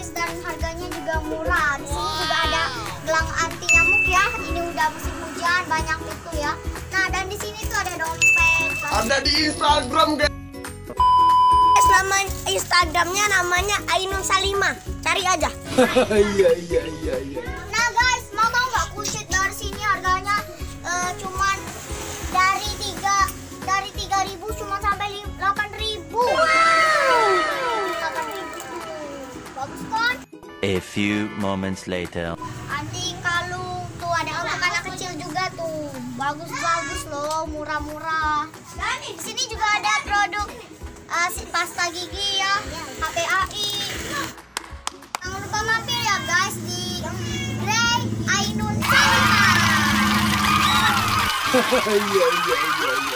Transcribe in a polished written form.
guys, dan harganya juga murah. Di sini juga ada gelang anti nyamuk ya. Ini udah musim hujan, banyak itu ya. Nah, dan di sini tuh ada dompet. Ada di Instagram, guys. Nama Instagramnya namanya Ainun Salima. Cari aja. Iya. Nah guys, mau nggak kucit dari sini harganya cuman dari 3.000 cuma sampai 8.000. Wow. 8.000. Bagus kan? A few moments later. Anting kalung tuh ada untuk anak kecil juga tuh. Bagus loh, murah-murah. Di sini juga ada produk pasta gigi ya, HPAI. Jangan lupa mampir ya guys di Grey Ainun Salima. Iya.